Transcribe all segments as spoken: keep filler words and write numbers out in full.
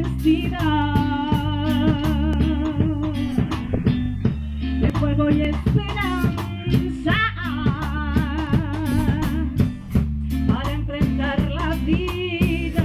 de fuego y esperanza para enfrentar la vida.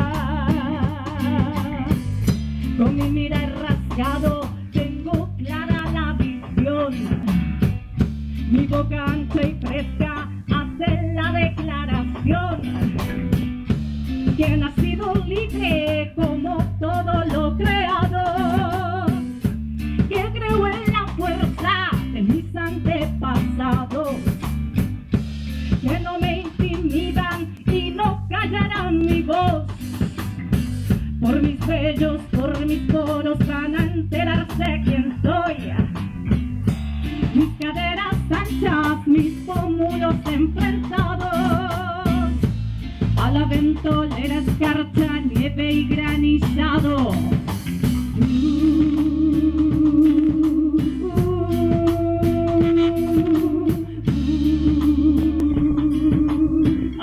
Con mi mirar rasgado tengo clara la visión, mi boca ancha y fresca hace la declaración que he nacido libre como todo lo creado, que creo en la fuerza de mis antepasados, que no me intimidan y no callarán mi voz. Por mis vellos, por mis poros van a enterarse quién soy. Mis caderas anchas, mis pómulos enfrentados a la ventolera, escarcha, nieve y granizado. Uh, uh, uh,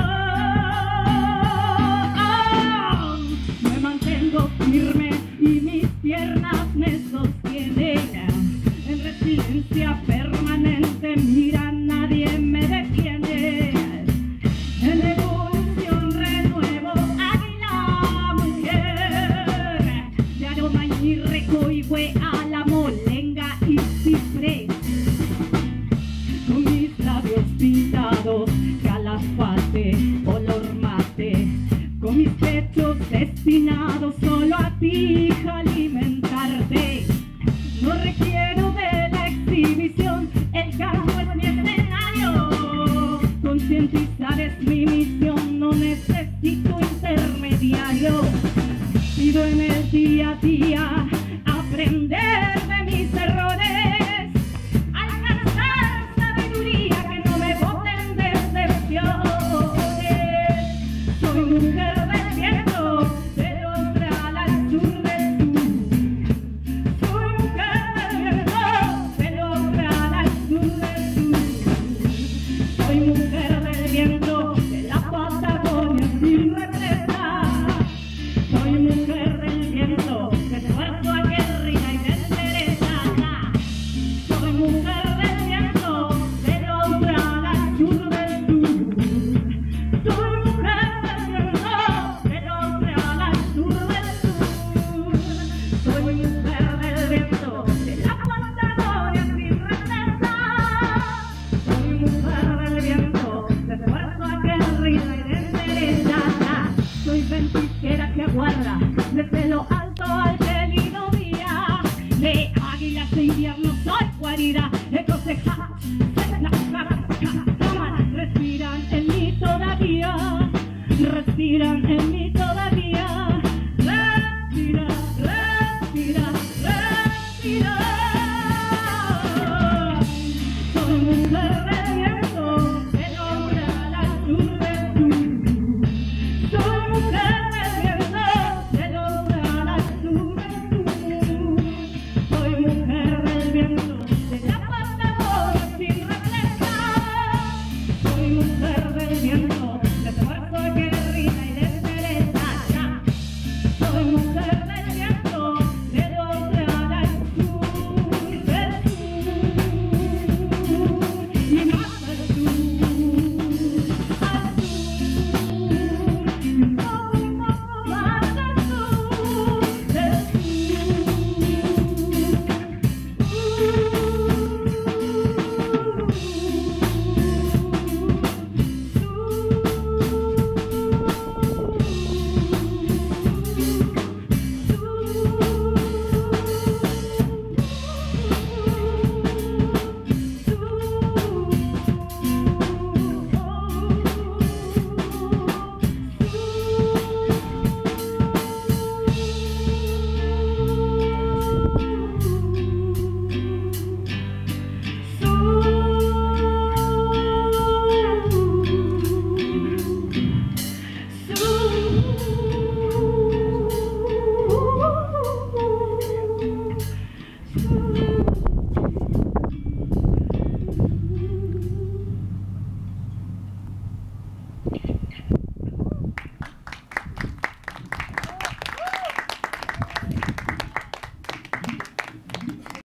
oh, oh. Me mantengo firme y mis piernas me sostienen en resiliencia permanente. Mira, nadie me detiene. En evolución renuevo, águila mujer, de aroma y recoigüe a la molenga y ciprés. Con mis labios pintados, calafate, olor mate, con mis pechos destinados solo a ti alimentarte. No requiero de la exhibición, el campo es mi escenario. Concientizar es mi misión, no necesito intermediario. Pido en el día a día aprender de mis errores, alcanzar sabiduría, que no me boten decepciones. Soy mujer del viento, pero real al sur del sur. Soy mujer del viento, pero real al sur del sur. Soy mujer del viento, de la Patagonia sin represa. Soy mujer del viento, de esfuerzo aguerrida y de entereza. Soy mujer del viento, pero real al sur del sur. Soy mujer del viento, pero real al sur del sur. Soy mujer del viento, de la Patagonia sin represa. Soy mujer del viento, de esfuerzo aguerrida y de entereza. Soy ventisquera que aguarda desde lo alto al gélido día. De águilas de invierno soy guarida, ecoceja, respiran en mí todavía, respiran en mí todavía. Respira, respira, respira. Soy mujer del viento, pero real al sur del sur. Soy mujer del viento, pero real al sur del sur. Soy mujer del viento, de la Patagonia sin represa. Soy mujer del viento, de esfuerzo aguerrida y de entereza. Soy mujer